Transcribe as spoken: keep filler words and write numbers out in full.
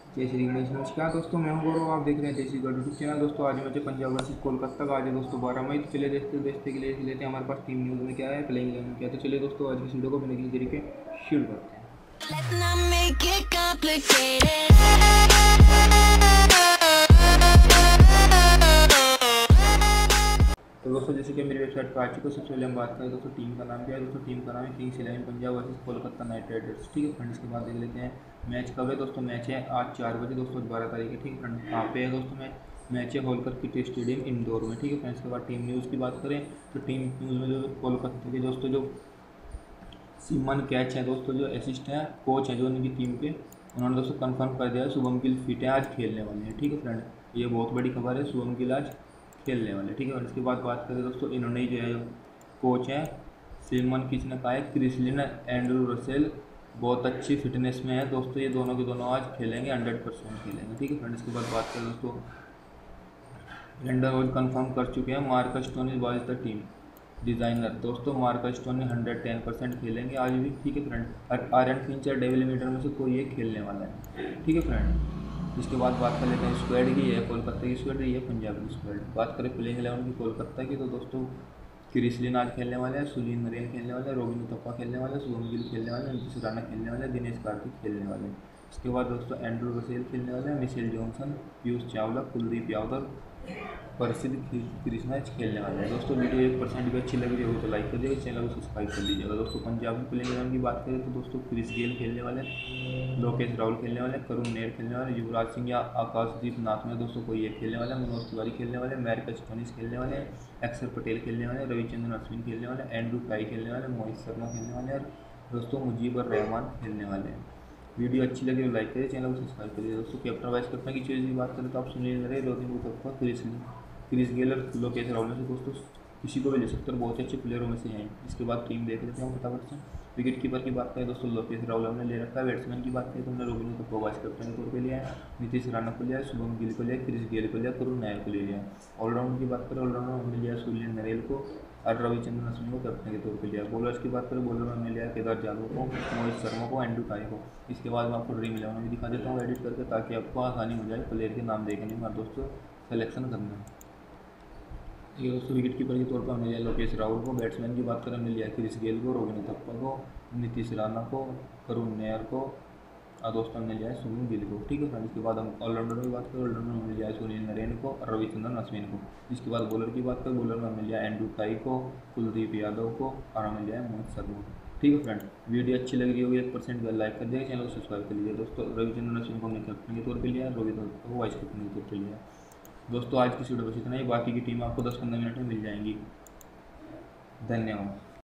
जय श्री गणेश। नमस्कार दोस्तों, मैं हूं गौरव, आप देख रहे हैं देसी गढ़ यूट्यूब चैनल। दोस्तों आज मैच है पंजाब वर्सेस कोलकाता का। आज है दोस्तों बारह मई। तो चलिए देखते देखते के लिए लेते हैं हमारे पास टीम न्यूज़ में क्या है, प्लेइंग इलेवन में क्या है। तो चलिए दोस्तों आज की वीडियो को बिना किसी तरीके शुरू करते हैं। Let's not make it complicated. तो दोस्तों जैसे कि मेरी वेबसाइट पर आ चुका है, सबसे पहले हम बात करें दोस्तों टीम का नाम क्या है। दोस्तों टीम का नाम है Kings Eleven Punjab versus Kolkata Knight Riders. ठीक है फ्रेंड, इसके बाद देख लेते हैं मैच कब है। दोस्तों मैच है आज चार बजे दोस्तों, बारह तारीख है। ठीक है फ्रेंड, कहाँ पे है दोस्तों मैच मैच है होलकर क्रिकेट स्टेडियम इंदौर में। ठीक है फ्रेंड्स, इसके बाद टीम न्यूज़ की बात करें तो टीम न्यूज़ में जो कोलकाता के दोस्तों जो सिमन कैच है दोस्तों, जो असिस्ट हैं कोच हैं जो उनकी टीम के, उन्होंने दोस्तों कंफर्म कर दिया है शुभम गिल फिट है, आज खेलने वाले हैं। ठीक है फ्रेंड, ये बहुत बड़ी खबर है, शुभम गिल आज खेलने वाले। ठीक है, और इसके बाद बात करें दोस्तों, इन्होंने जो है कोच हैं सिमन किसने कहा है, क्रिसलिन एंड्रू रसेल बहुत अच्छी फिटनेस में है दोस्तों, ये दोनों के दोनों आज खेलेंगे, हंड्रेड परसेंट खेलेंगे। ठीक है फ्रेंड, इसके बाद बात करें दोस्तों, लंडन रोज कंफर्म कर चुके हैं Marcus Tony was the team designer. दोस्तों Marcus Tony hundred ten percent खेलेंगे आज भी। ठीक है फ्रेंड, आयरन फिंचर डेविल मीटर में से कोई एक खेलने वाला है। ठीक है फ्रेंड, इसके बाद बात कर लेते हैं स्क्वाड की। है कोलकाता की स्क्वाड, ये पंजाब की स्क्वाड। बात करें प्लेइंग इलेवन की कोलकाता की, तो दोस्तों क्रिसलिन आज खेलने वाले हैं, सुनील नरेन खेलने वाले हैं, रोबिन उथप्पा खेलने वाले हैं, शुभम गिल खेलने वाले हैं, नीतीश राणा खेलने वाले हैं, दिनेश कार्तिक खेलने वाले हैं। इसके बाद दोस्तों एंड्रू रसेल खेलने वाले हैं, मिशेल जॉनसन, पीयूष चावला, कुलदीप यादव, प्रसिद्ध कृष्णा खेलने वाले हैं। दोस्तों वीडियो एक परसेंट भी अच्छी लग रही हो तो लाइक कर दीजिएगा, चैनल को सब्सक्राइब कर लीजिएगा। दोस्तों पंजाबी प्लेइंग इलेवन की बात करें तो दोस्तों क्रिस गेल खेलने वाले, लोकेश राहुल खेलने वाले, करुण नेर खेलने वाले, युवराज सिंह या आकाशदीप नाथ में दोस्तों कोई एक खेलने वाले, मनोज तिवारी खेलने वाले, मैरकस स्टोनिस खेलने वाले, अक्षर पटेल खेलने वाले, रविचंद्रन अश्विन खेलने वाले, एंड्रू टाई खेलने वाले, मोहित शर्मा खेलने वाले और दोस्तों मुजीबर रहमान खेलने वाले हैं। वीडियो अच्छी लगी तो लाइक करिए, चैनल को सब्सक्राइब करिए। दोस्तों कैप्टन वाइस कैप्टन की चीज़ की बात करें तो आप Sunil Narine, Rohit Uthappa, Chris Chris Gayle और लोकेश राहुल में से दोस्तों किसी को भी ले सकते हैं, बहुत अच्छे प्लेयरों में से हैं। इसके बाद टीम देख लेते हैं फटाफट से। विकेट कीपर की बात करें दोस्तों लोकेश राहुल हमने ले रखा है। बैट्समैन की बात करें तो हमने रोबिन उथप्पा वाइस कैप्टन के तौर पर लिया है, नीतीश राणा को लिया है, शुभम गिल को लिया, क्रिस गेल को लिया, करुण नायर को ले लिया। ऑलराउंड की बात करें, ऑलराउंडर हमने लिया सुनील नरेन को और रविचंद्रन अश्विन को कैप्टन के तौर पर लिया। बॉलर्स की बात करें, बॉलर में हमने लिया केदार जाधव को, मोहित शर्मा को, एंड्रू टाई को। इसके बाद मैं आपको ड्रीम इलेवन भी दिखा देता हूँ एडिट करके, ताकि आपको आसानी हो जाए प्लेयर के नाम देखने में दोस्तों सेलेक्शन करना है। ये दोस्तों विकेट कीपर के तौर पर हमने लिया लोकेश राहुल को। बैट्समैन की बात करें हमने लिया क्रिस गेल को, रोबिन उथप्पा को, नीतीश राणा को, करुण नायर को और दोस्तों हमने लिया है सुनील गिल को। ठीक है फ्रेंड, इसके बाद हम ऑलराउंडर की बात करें, ऑलराउंडर में हमने लिया है सुनील नरेन को और रविचंद्रन अश्विन को। इसके बाद बॉलर की बात करें, बॉलर में हमने लिया एंड्रू टाई को, कुलदीप यादव को और हमने लिया है मोहित शर्मा को। ठीक है फ्रेंड, वीडियो अच्छी लग रही होगी एक परसेंट लाइक कर दीजिए, चैनल को सब्सक्राइब कर लीजिए। दोस्तों रविचंद्रन अश्विन को हमने कैप्टन के तौर पर लिया, रोहित उथप्पा को वाइस कैप्टन के तौर पर लिया। दोस्तों आज की वीडियो बस इतना ही, बाकी की टीम आपको दस पंद्रह मिनट में मिल जाएंगी। धन्यवाद।